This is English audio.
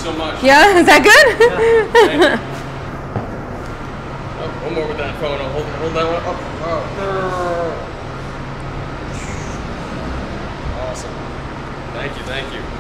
so much. Yeah, is that good? Yeah, oh, one more with that phone. I'll hold that one up. Oh. Awesome. Thank you.